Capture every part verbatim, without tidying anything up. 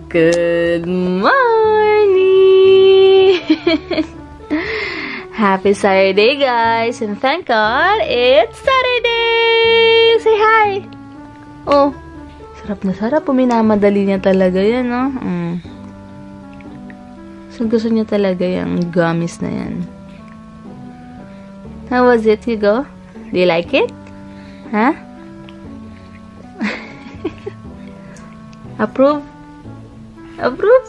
Good morning! Happy Saturday, guys! And thank God, it's Saturday! Say hi! Oh, sarap na sarap. Puminamadali niya talaga yan, no? Mm. So, gusto niya talaga yung gummies na yan. How was it, Hugo? Do you like it? Huh? Approve? Approve?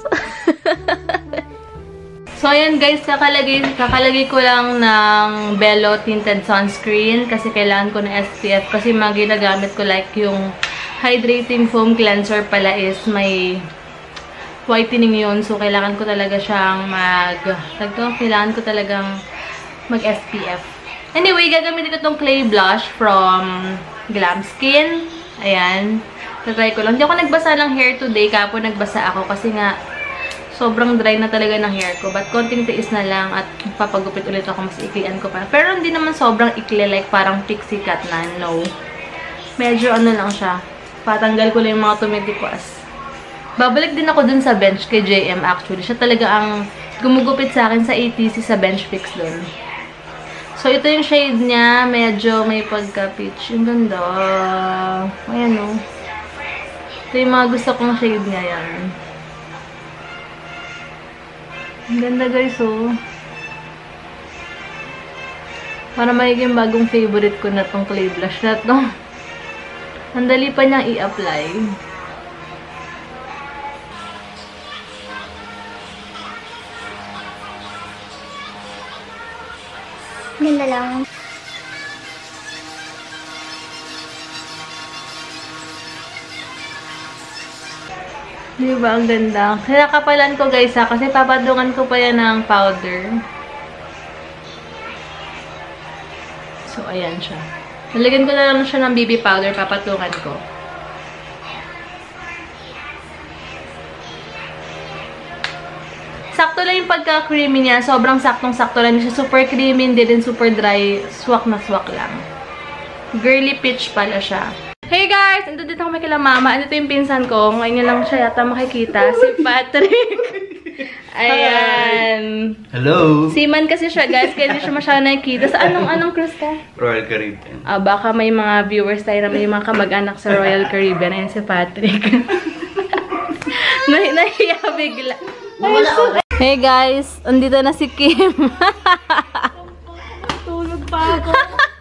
So, ayan guys, kakalagay, kakalagay ko lang ng Bello Tinted Sunscreen kasi kailangan ko ng S P F kasi mga ginagamit ko like yung Hydrating Foam Cleanser pala is may whitening yun. So, kailangan ko talaga siyang mag... Tagto, kailangan ko talagang mag-S P F. Anyway, gagamitin ko itong clay blush from Glam Skin. Ayan. Tatry ko lang. Hindi ako nagbasa ng hair today. Kapon nagbasa ako kasi nga sobrang dry na talaga ng hair ko. But konting tiis na lang at papagupit ulit ako. Mas iklian ko pa. Pero hindi naman sobrang ikli like parang pixie cut na. No. Medyo ano lang siya. Patanggal ko lang yung mga tumitikwas. Babalik din ako dun sa bench kay J M actually. Siya talaga ang gumugupit sa akin sa A T C sa bench fix dun. So, ito yung shade niya. Medyo may pagka-peach. Yung ganda. Ayan o. Ito yung mga gusto kong shade niya yan. Ang ganda guys oh. Para magiging bagong favorite ko na tong clay blush na to. Ang dali pa niyang i-apply. Ganda lang. Diba? Ang ganda. Kinakapalan ko guys ha, kasi papadungan ko pa yan ng powder. So, ayan siya. Nalagyan ko na lang siya ng B B powder, papatungan ko. Sakto lang yung pagka-creamy niya. Sobrang saktong-sakto lang siya. Super creamy, hindi din super dry. Swak na swak lang. Girly peach pala siya. Hey guys! Ando dito kami kila mama. Ito yung pinsan ko. Ngayon niya lang siya yata makikita. Si Patrick. Ayan. Hello! Seaman kasi siya guys. Kaya hindi siya masyadong nakikita. Sa anong, anong cruise ka? Royal Caribbean. Ah, baka may mga viewers tayo na may mga kamag-anak sa Royal Caribbean. Ayan si Patrick. Nah nahiya bigla. Hey guys! Andito na si Kim. Tulog pa ako.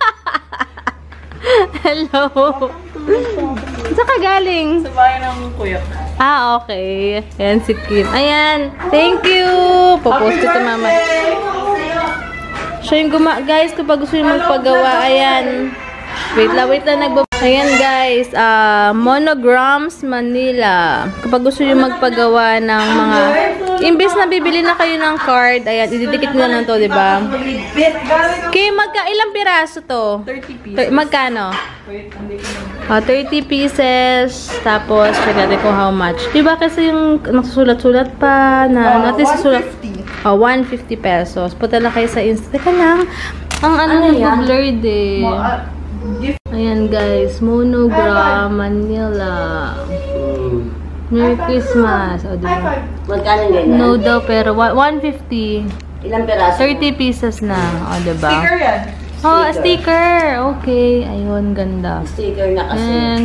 Hello! Saan ka galing? Sa bahay ng kuya. Ah, okay. Ayan si Kim. Ayan. Thank you! Popost ko ito mama. Siya yung guma... Guys, kapag gusto yung magpagawa, ayan. Wait lang, wait lang. Nagbab ayan guys. Uh, Monograms Manila. Kapag gusto yung magpagawa ng mga... Imbis na bibili na kayo ng card, ayan, ididikit nyo lang to, diba? Okay, magka... Ilang piraso to? thirty pieces. Magkano? Wait, hindi ko na. Uh, thirty pieces, tapos check natin kung how much. Diba kasi yung nasusulat-sulat pa na, Uh, natin susulat. one fifty. Oh, one fifty pesos. Punta lang kayo sa Insta. Teka lang. Ang ano, ano yung blurred eh. Mo, uh, Ayan guys, Monogram Manila. Merry Christmas. O, diba? Magkano ganyan? No daw, pero one fifty. Ilang peraso? thirty pieces na. O, diba? sticker yan. Oh, a sticker. Okay. Ayun, ganda. Sticker na kasi. And...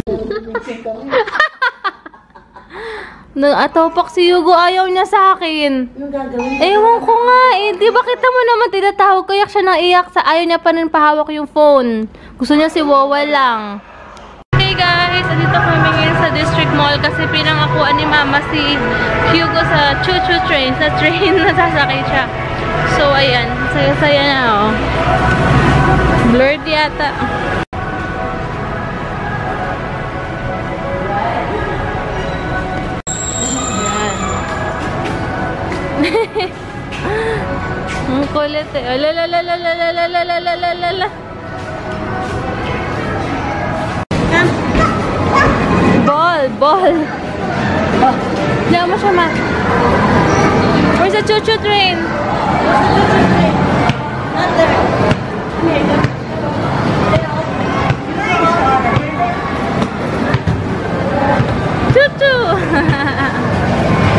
Nag-atopak si Hugo. Ayaw niya sa akin. Anong gagawin? Ewan ko nga eh. Di ba kita mo naman tinatawag ko? Iyak siya nang iyak. Sa ayaw niya pa nang pahawak yung phone. Gusto niya si Wawa lang. Hey guys! Andito kami ngayon sa District Mall kasi pinangakuan ni Mama si Hugo sa choo-choo train. Sa train na sasakay siya. So ayan. Saya-saya na oh. Blurred yata. Ang kulit eh. Alalalalalalalalalalala. Ball, ball. Oh, hindi mo siya ma. Where's the choo-choo train? Where's the choo-choo train? Not there. Choo-choo!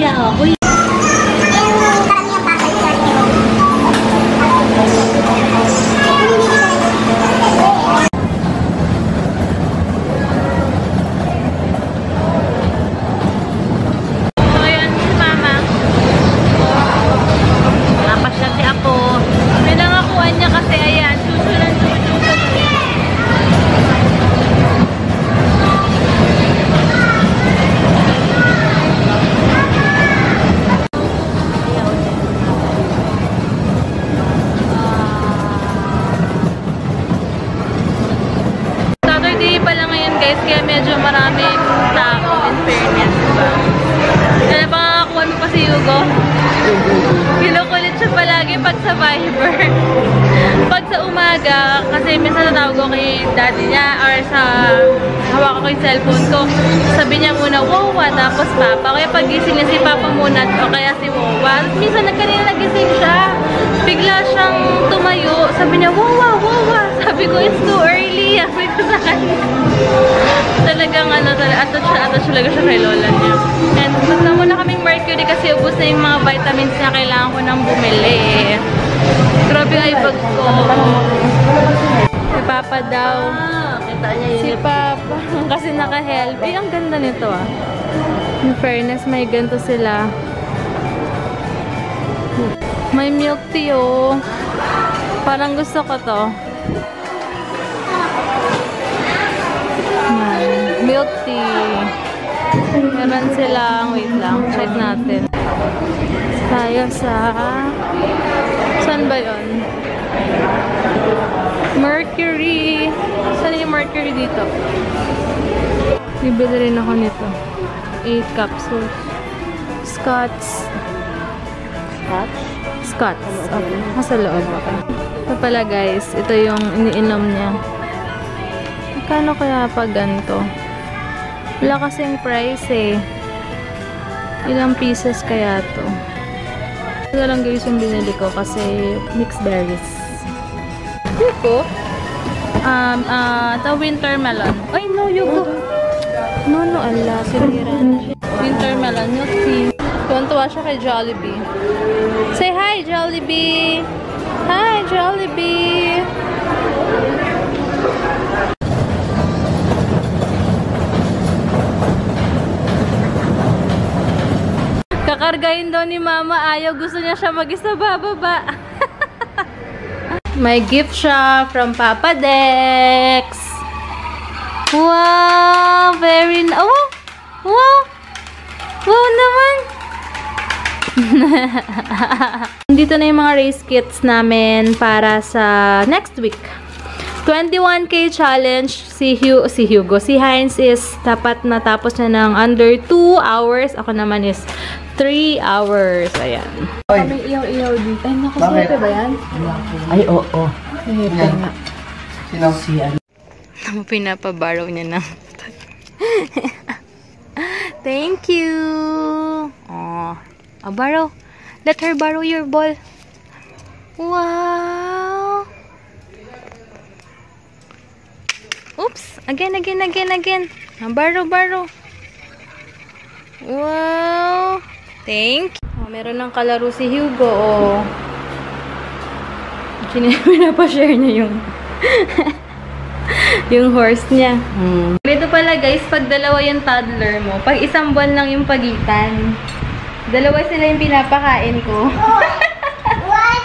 Nahiya ako. Kaya medyo maraming tao in fairness, diba? Kaya pangakuha mo pa si Hugo. Kinukulit siya palagi pag sa Viber. Pag sa umaga, kasi minsan natawag ko kay daddy niya or sa hawak ko yung cellphone ko. Sabi niya muna, Wawa, tapos Papa. Kaya pag gising niya si Papa muna o kaya si Wawa. Minsan nagkanina nagising siya. Bigla siyang tumayo. Sabi niya, Wawa, Wawa. Sabi ko, it's too early. Sabi ko sa kanya. Talagang ano, attach siya, attach talaga siya kay lola niya. And punta muna kaming Mercury kasi ubos na yung mga vitamins niya. Kailangan ko nang bumili. Grabe nga yung bag ko. Si Papa daw. Kita niya yun. Si Papa. Kasi naka-help. Eh, ang ganda nito ah. In fairness, may ganito sila. May milk tea oh. Parang gusto ko to. Yan. Milk tea. Meron silang, wait lang, check natin. Tayo sa... Saan ba yun? Mercury. Saan yung Mercury dito? Bibili rin ako nito. eight capsules. Scots. Scotch? Scots. Okay. Nasa loob. Okay. Ito pala guys. Ito yung iniinom niya. Magkano kaya pag ganito? Wala kasing price eh. Ilang pieces kaya to? Ito lang guys yung binili ko kasi mixed berries. Yuko? Um, uh, the winter melon. Ay, no, Yuko. No, no, ala. Siniran. Winter melon, milk tea. Tuwan-tuwa siya kay Jollibee. Say hi, Jollibee! Hi, Jollibee! Kakargahin daw ni Mama. Ayaw. Gusto niya siya mag-isa bababa. May gift siya from Papa Dex. Wow! Very nice. Oh! Wow! Wow naman! Dito na yung mga race kits namin para sa next week. twenty-one K challenge. Si, Hu si Hugo. Si Heinz is dapat natapos na ng under two hours. Ako naman is three hours. Ayan. May iyaw-iyaw dito. Ay, naku, siyempre ba yan? Ay, oo. Oh, oh. Siyempre nga. Sino si ano? Pinapabaraw niya na. Thank you. Oh, oh, borrow. Let her borrow your ball. Wow. Oops. Again, again, again, again. Oh, borrow, borrow. Wow. Thank you. Oh, meron ng kalaro si Hugo. Oh. Pinapashare niya yung yung horse niya. Hmm. Ito pala guys, pag dalawa yung toddler mo, pag isang buwan lang yung pagitan, dalawa sila yung pinapakain ko. What?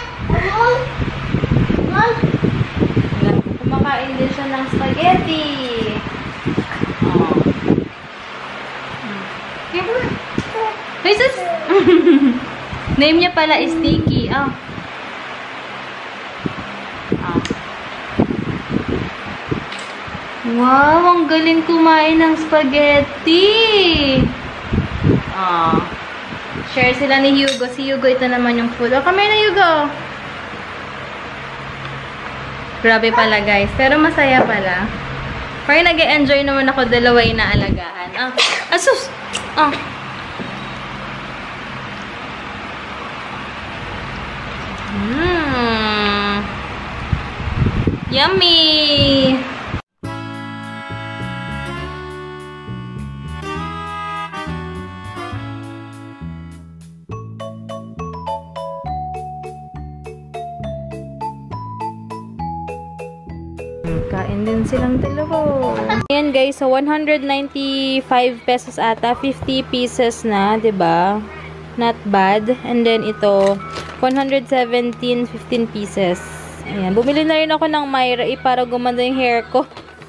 What? Kumakain din siya ng spaghetti. Oh. Hey, sus! Name niya pala is Sticky. Oh. Oh. Wow, ang galing kumain ng spaghetti. Oh. Share sila ni Hugo. Si Hugo, ito naman yung food. Oh, come here na, Hugo. Grabe pala, guys. Pero masaya pala. Parang nag-e-enjoy naman ako dalawa yung naalagaan. Ah, asus! Ah. Mmm. Yummy! Kain din silang dalawa. Ayan guys, so one hundred ninety-five pesos ata, fifty pieces na, 'di ba? Not bad. And then ito, one hundred seventeen, fifteen pieces. Ayan, bumili na rin ako ng Myra eh, para gumanda yung hair ko.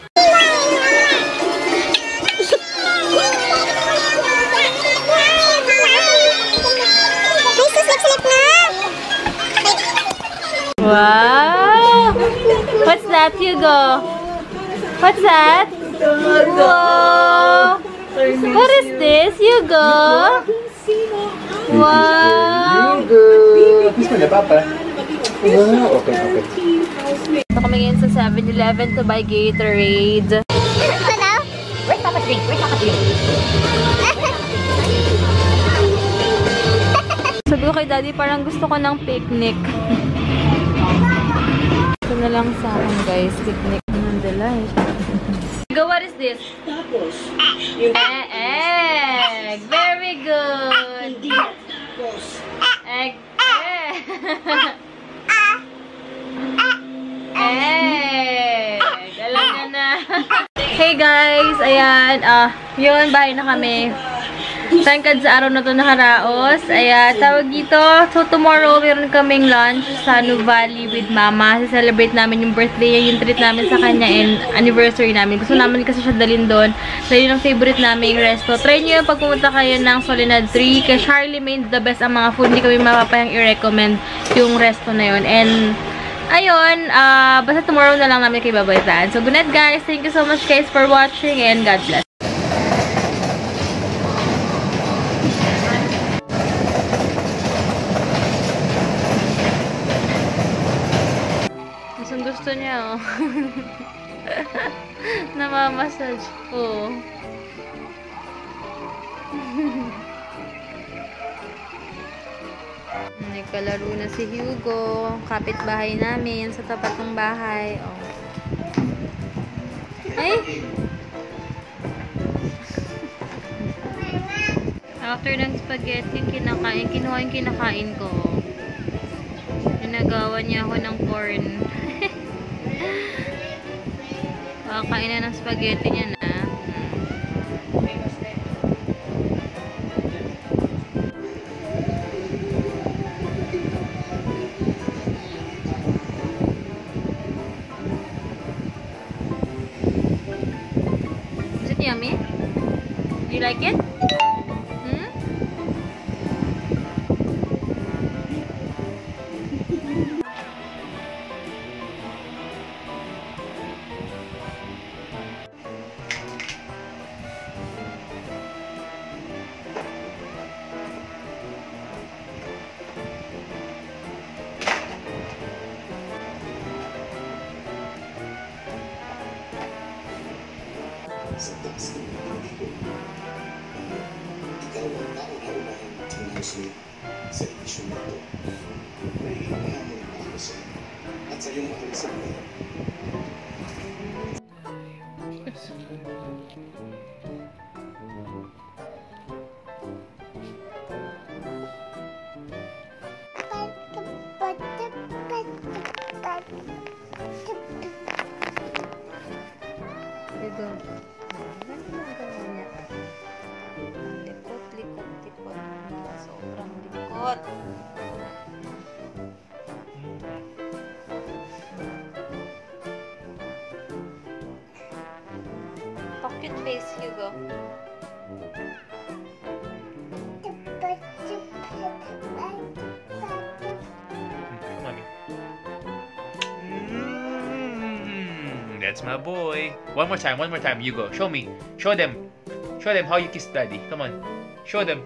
Wow! What's that, Hugo? What's that? Wow! What is this, Hugo? Wow! Hugo! Kiss mo na, Papa. Wow, okay, okay. Ito kami ngayon sa seven eleven to buy Gatorade. Hello? Where's Papa's drink? Where's Papa's drink? Sabi ko kay Daddy, parang gusto ko ng picnic. Ito na lang sa akin, guys. Picnic ng delight. Go, what is this? Tapos, Eh, egg! Very good! Egg! Egg! Egg! Alam na na. Hey guys! Ayan. Ah, yun, bahay na kami. Tangkad sa araw na to nakaraos. Ayan, tawag dito. So, tomorrow, meron kaming lunch sa Nuvali with Mama. Celebrate namin yung birthday niya, yung treat namin sa kanya, and anniversary namin. Gusto namin kasi siya dalhin doon. So, yun ang favorite namin resto. Try nyo yung pag pumunta kayo ng Soledad three. Kay Charlie Main, the best ang mga food. Hindi kami mapapayang i-recommend yung resto na yun. And, ayun, uh, basta tomorrow na lang namin kayo babalitaan. So, good night guys. Thank you so much guys for watching, and God bless. Gusto niya, oh. Namamassage. Oh. Nagkalaro na si Hugo. Kapitbahay namin sa tapat ng bahay. Oh. Ay! After ng spaghetti, yung kinakain, kinuha yung kinakain ko. Ginagawa niya ako ng corn. Kakain na ng spaghetti niya na. Is it yummy? Do you like it? Hmm? Sa taas ng pag-ibig ko, ikaw ang nauna-unahing tinanggap sa edisyon na ito. May hamon pa ako sa iyo at sa iyong mahal sa buhay. Ito. Ganito lang gawin niya. Likot, likot, likot. Sobrang likot. Pocket face, Hugo. Mm, that's my boy. One more time, one more time. You go. Show me. Show them. Show them how you kiss daddy. Come on. Show them.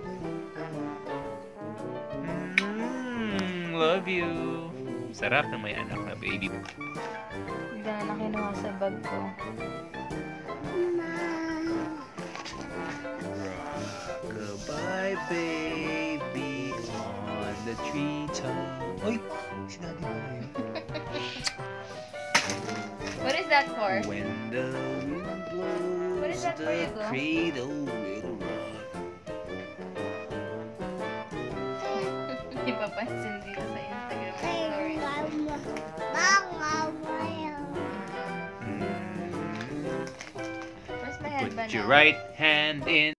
Mm, love you. Sarap na may anak na baby. Bigla na kinuha sa bag ko. Goodbye, baby, on the treetop. Oy, si daddy mo yun. What is that for? When the wind blows, What is that for you, the Go? cradle will rock. Ipapansin dito sa Instagram story. Put your right hand in